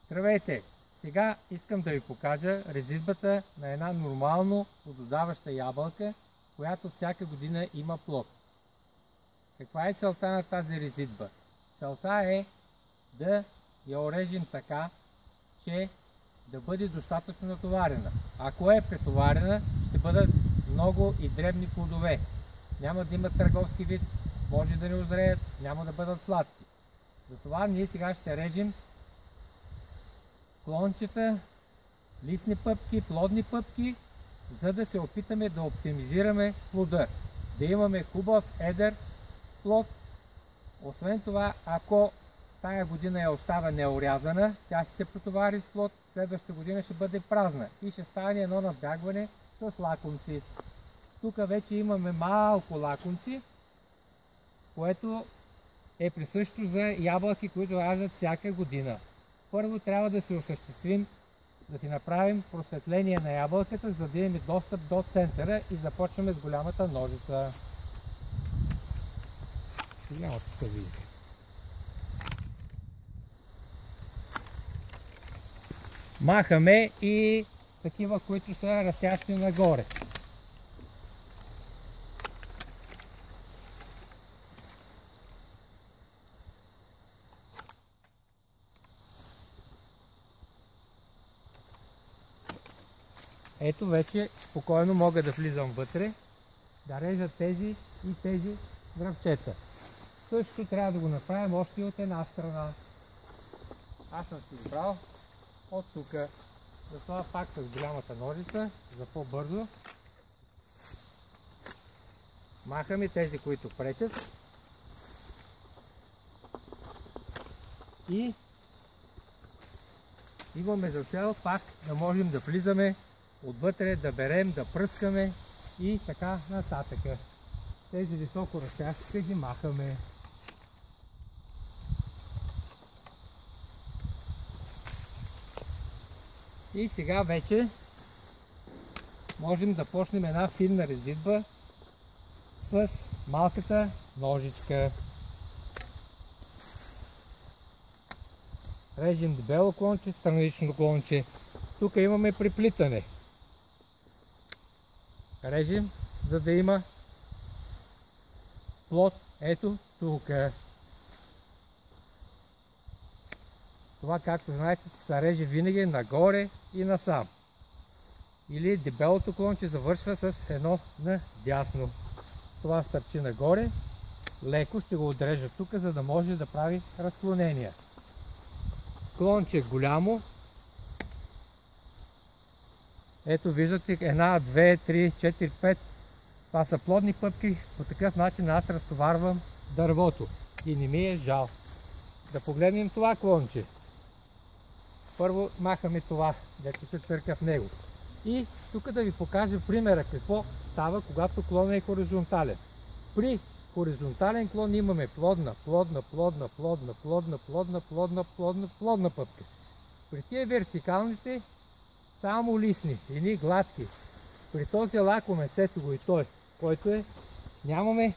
Здравейте! Сега искам да ви покажа резидбата на една нормално плододаваща ябълка, която всяка година има плод. Каква е целта на тази резидба? Целта е да я орежем така, че да бъде достатъчно натоварена. Ако е претоварена, ще бъдат много и дребни плодове. Няма да имат търговски вид, може да не озреят, няма да бъдат сладки. Затова ние сега ще режем клончета, листни пъпки, плодни пъпки, за да се опитаме да оптимизираме плода. Да имаме хубав, едър плод. Освен това, ако тая година я оставя неорязана, тя ще се претовари с плод, следващата година ще бъде празна и ще стане едно надбягване с лакомци. Тук вече имаме малко лакомци, което е присъщо за ябълки, които раждат всяка година. Първо трябва да се осъществим, да си направим просветление на ябълката, за да имаме достъп до центъра и започваме с голямата ножица. Махаме и такива, които са растящи нагоре. Ето вече спокойно мога да влизам вътре, да режа тези и тези дръвчеца. Същото трябва да го направим още от една страна. Аз съм си избрал от тук. Затова пак с голямата ножица, за по-бързо. Махаме тези, които пречат. И имаме за цел пак да можем да влизаме отвътре, да берем, да пръскаме и така нататък. Тези високо растящите ги махаме. И сега вече можем да почнем една финна резидба с малката ножичка. Режем дебело клонче, странично клонче. Тук имаме преплитане. Режем, за да има плод. Ето тук. Това, както знаете, се реже винаги нагоре и насам. Или дебелото клонче завършва с едно надясно. Това стърчи нагоре. Леко ще го отрежа тук, за да може да прави разклонения. Клонче голямо. Ето виждате 1, 2, 3, 4, 5. Това са плодни пъпки. По такъв начин аз разтоварвам дървото. И не ми е жал. Да погледнем това клонче. Първо махаме това, дето се търка в него. И тук да ви покажа примера какво става, когато клонът е хоризонтален. При хоризонтален клон имаме плодна пъпка. При тия вертикалните само листни, едни гладки. При този лакомец, ето го и той, който е, нямаме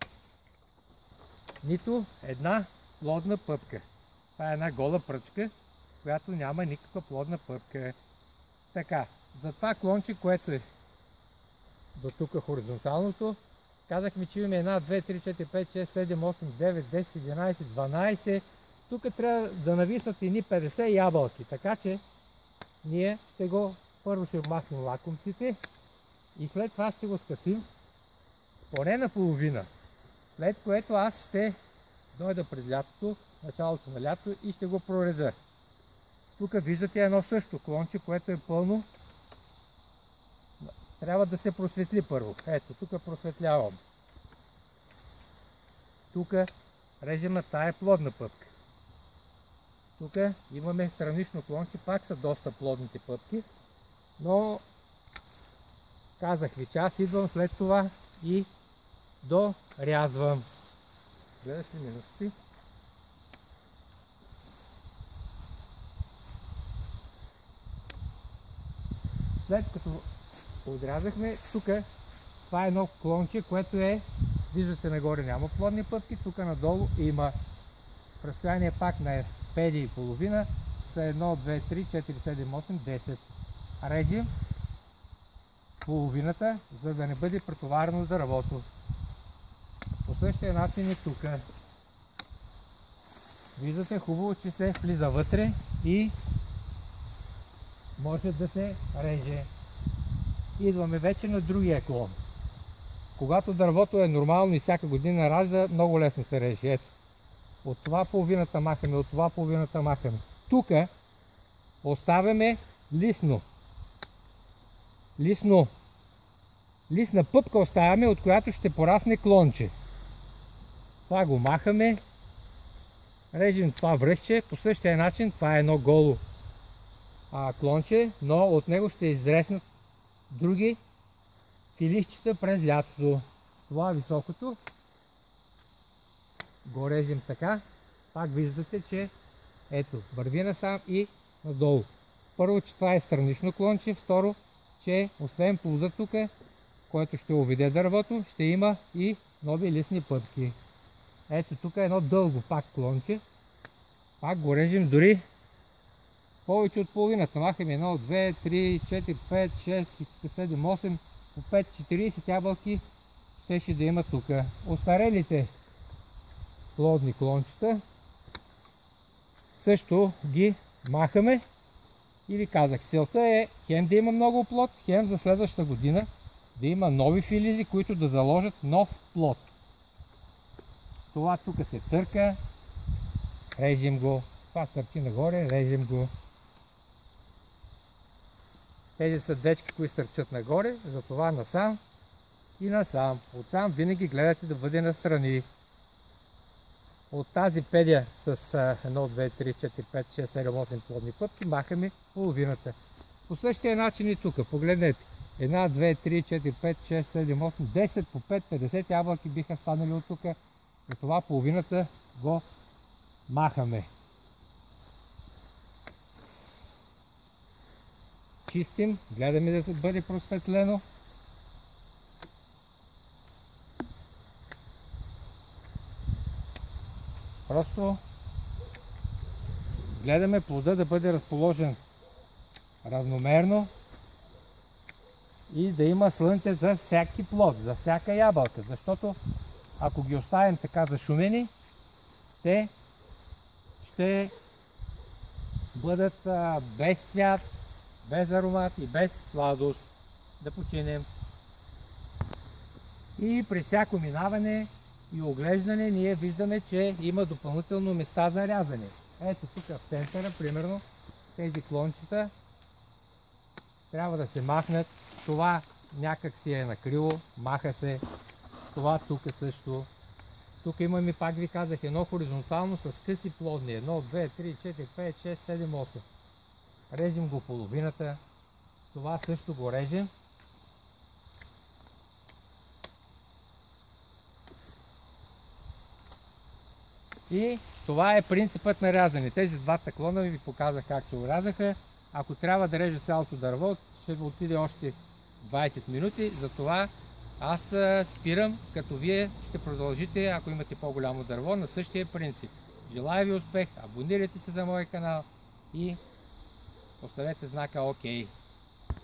нито една плодна пъпка. Това е една гола пръчка, която няма никаква плодна пъпка. Така, за това клонче, което е до тук хоризонталното, казахме, че имаме 1, 2, 3, 4, 5, 6, 7, 8, 9, 10, 11, 12. Тук трябва да нависнат едни 50 ябълки, така че ние ще го първо ще махнем лакомците и след това ще го скъсим поне наполовина. След което аз ще дойда през лятото, началото на лято и ще го проредя. Тук виждате едно също клонче, което е пълно. Трябва да се просветли първо. Ето, тук просветлявам. Тук режем на тая плодна пъпка. Тук имаме странично клонче, пак са доста плодните пъпки, но казах ви, че аз идвам след това и дорязвам. Гледаш ли минути? След като отрязахме, тук това е едно клонче, което е, виждате нагоре няма плодни пъпки, тук надолу има в разстояние пак на 5,5 са 1, 2, 3, 4, 7, 8, 10. Режем половината, за да не бъде претоварено дървото. По същия начин и тук. Виждате хубаво, че се влиза вътре и може да се реже. Идваме вече на другия клон. Когато дървото е нормално и всяка година ражда, много лесно се реже. Ето. От това половината махаме, от това половината махаме. Тук оставяме листна пъпка оставяме, от която ще порасне клонче. Това го махаме. Режем това връхче. По същия начин това е едно голо клонче, но от него ще изреснат други филищчета през лятото. Това високото го режем така. Пак виждате, че ето, върви насам и надолу. Първо, че това е странично клонче. Второ, че освен плода тук, който ще уведе дървото, ще има и нови листни пъпки. Ето тук е едно дълго пак клонче. Пак го режем дори повече от половината. Махаме 1, 2, 3, 4, 5, 6, 7, 8, по 5, 40 ябълки ще да има тук. Остарелите плодни клончета също ги махаме. И ви казах, целта е хем да има много плод, хем за следващата година да има нови филизи, които да заложат нов плод. Това тук се търка, режем го, това стърчи нагоре, режем го. Тези са двечки, които стърчат нагоре, затова насам и насам. Отсам винаги гледате да бъде настрани. От тази педя с 1, 2, 3, 4, 5, 6, 7, 8 плодни пъпки махаме половината. По същия начин и тук. Погледнете. 1, 2, 3, 4, 5, 6, 7, 8, 10 по 5, 50 ябълки биха станали от тук. Затова половината го махаме. Чистим, гледаме да се бъде просветлено. Просто гледаме плода да бъде разположен равномерно и да има слънце за всяки плод, за всяка ябълка, защото ако ги оставим така зашумени, те ще бъдат без цвят, без аромат и без сладост. Да починем. И при всяко минаване и оглеждане ние виждаме, че има допълнително места за рязане. Ето тук в центъра, примерно, тези клончета трябва да се махнат. Това някак си е накрило, маха се. Това тук също. Тук имаме, пак ви казах, едно хоризонтално с къси плодни. 1, 2, 3, 4, 5, 6, 7, 8. Режем го половината. Това също го режем. И това е принципът на рязане. Тези двата клона ви показах как се урязаха. Ако трябва да режа цялото дърво, ще отиде още 20 минути. Затова аз спирам, като вие ще продължите, ако имате по-голямо дърво, на същия принцип. Желая ви успех, абонирайте се за моя канал и поставете знака ОК.